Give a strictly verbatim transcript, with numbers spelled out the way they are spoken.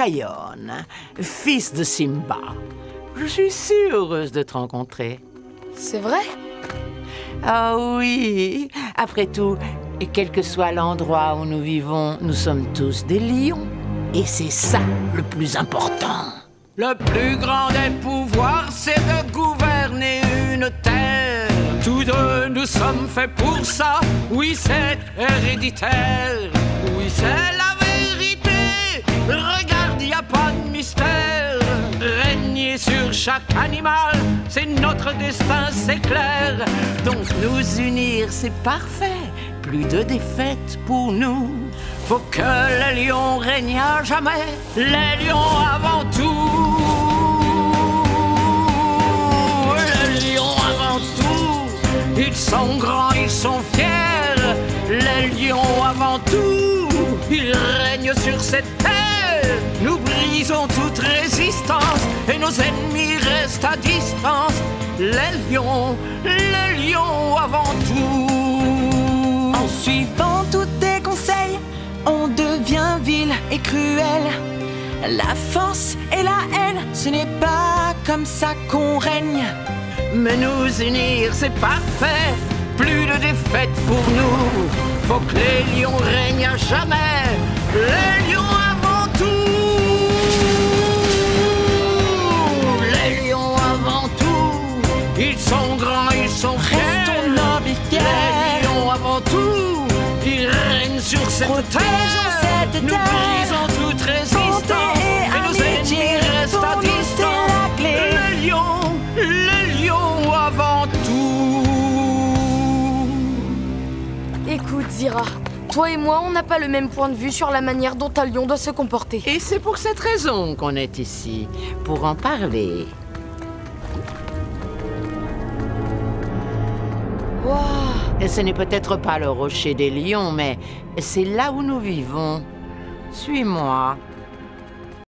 Kion, fils de Simba. Je suis si heureuse de te rencontrer. C'est vrai? Ah oui, après tout, quel que soit l'endroit où nous vivons, nous sommes tous des lions. Et c'est ça le plus important. Le plus grand des pouvoirs, c'est de gouverner une terre. Tous deux, nous sommes faits pour ça. Oui, c'est héréditaire. Oui, c'est la vérité. Regarde, y a pas de mystère. Régner sur chaque animal, c'est notre destin, c'est clair. Donc nous unir, c'est parfait. Plus de défaites pour nous. Faut que les lions règnent à jamais. Les lions avant tout. Les lions avant tout. Ils sont grands, ils sont fiers. Les lions avant tout. Ils règnent sur cette terre. Nous brisons toute résistance et nos ennemis restent à distance. Les lions, les lions avant tout. En suivant tous tes conseils, on devient vil et cruel. La force et la haine, ce n'est pas comme ça qu'on règne. Mais nous unir, c'est parfait. Plus de défaites pour nous. Faut que les lions règnent à jamais. Les lions avant tout. Les lions avant tout. Ils sont grands, ils sont fiers. Restons nobles et fiers. Les lions avant tout. Ils règnent sur cette terre. Cette nous terre. brisons toute résistance. Et, et nos ennemis restent à distance. Les lions, les lions avant tout. Écoute, Zira, toi et moi, on n'a pas le même point de vue sur la manière dont un lion doit se comporter. Et c'est pour cette raison qu'on est ici, pour en parler. Waouh! Et ce n'est peut-être pas le rocher des lions, mais c'est là où nous vivons. Suis-moi.